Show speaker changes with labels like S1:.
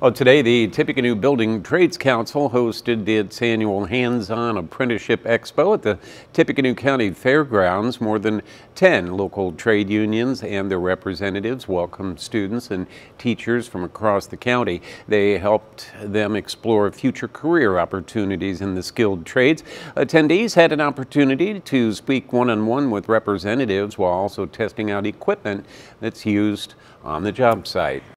S1: Well, today the Tippecanoe Building Trades Council hosted its annual hands-on Apprenticeship Expo at the Tippecanoe County Fairgrounds. More than 10 local trade unions and their representatives welcomed students and teachers from across the county. They helped them explore future career opportunities in the skilled trades. Attendees had an opportunity to speak one-on-one with representatives while also testing out equipment that's used on the job site.